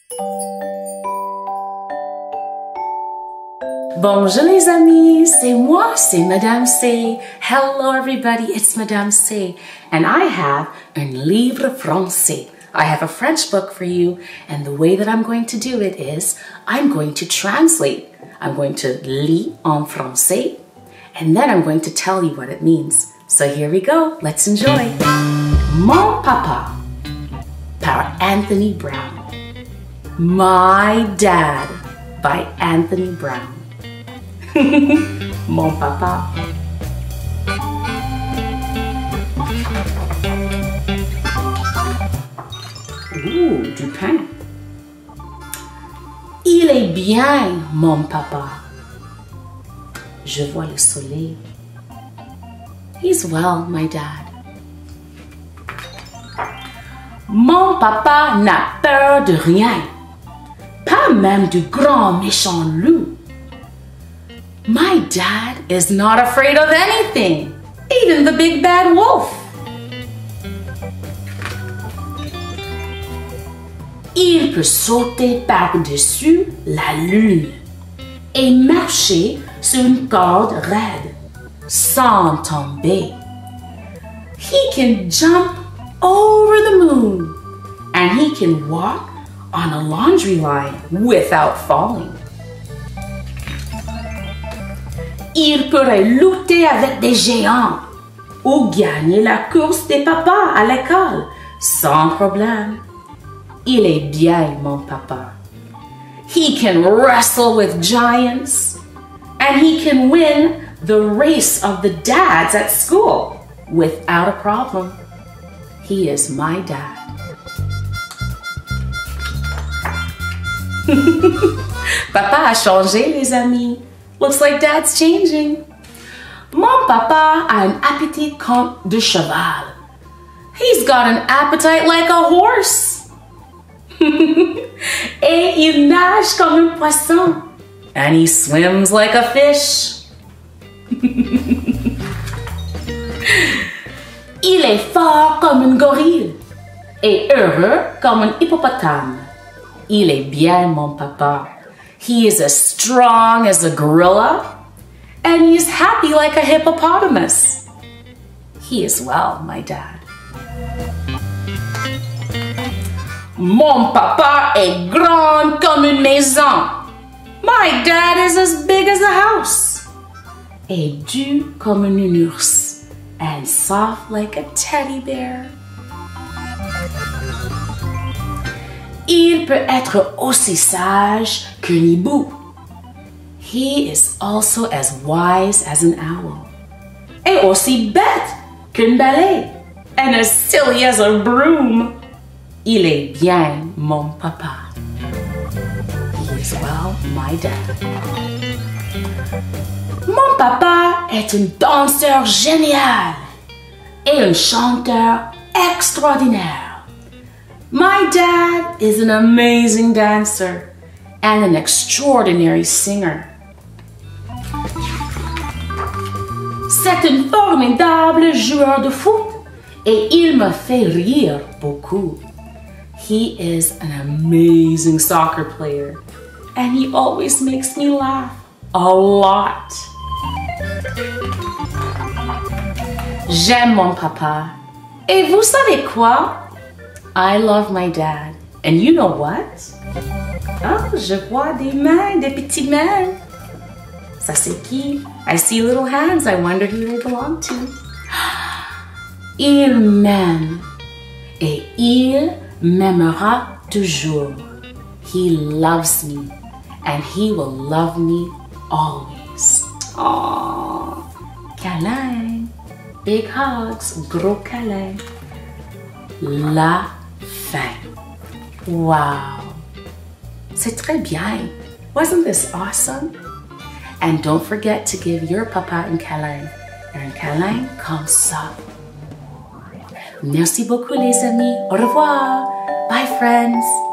Bonjour les amis, c'est moi, c'est Madame C. Hello everybody, it's Madame C. And I have un livre français. I have a French book for you, and the way that I'm going to do it is I'm going to translate. I'm going to lire en français, and then I'm going to tell you what it means. So here we go, let's enjoy. Mon papa, par Anthony Brown. My dad, by Anthony Brown. Mon papa. Ouh, du pain. Il est bien, mon papa. Je vois le soleil. He's well, my dad. Mon papa n'a peur de rien, pas même du grand méchant loup. My dad is not afraid of anything, even the big bad wolf. Il peut sauter par-dessus la lune et marcher sur une corde raide sans tomber. He can jump over the moon and he can walk on a laundry line without falling. Il pourrait lutter avec des géants ou gagner la course des papas à l'école sans problème. Il est bien, mon papa. He can wrestle with giants and he can win the race of the dads at school without a problem. He is my dad. Papa a changé, les amis. Looks like dad's changing. Mon papa a un appétit comme de cheval. He's got an appetite like a horse. Et il nage comme un poisson. And he swims like a fish. Il est fort comme un gorille et heureux comme un hippopotame. Il est bien, mon papa. He is as strong as a gorilla, and he is happy like a hippopotamus. He is well, my dad. Mon papa est grand comme une maison. My dad is as big as a house. Et doux comme un ours, and soft like a teddy bear. Il peut être aussi sage qu'un hibou. He is also as wise as an owl. Et aussi bête qu'une balai. And as silly as a broom. Il est bien, mon papa. He is well, my dad. Mon papa est un danseur génial et un chanteur extraordinaire. My dad is an amazing dancer and an extraordinary singer. C'est un formidable joueur de foot et il me fait rire beaucoup. He is an amazing soccer player and he always makes me laugh a lot. J'aime mon papa. Et vous savez quoi? I love my dad. And you know what? Oh, je vois des mains, des petites mains. Ça c'est qui? I see little hands. I wonder who they belong to. Il m'aime. Et il m'aimera toujours. He loves me. And he will love me always. Aww. Câlin. Big hugs. Gros câlin. La fin. Wow. C'est très bien. Wasn't this awesome? And don't forget to give your papa un câlin. Un câlin comme ça. Merci beaucoup les amis. Au revoir. Bye friends.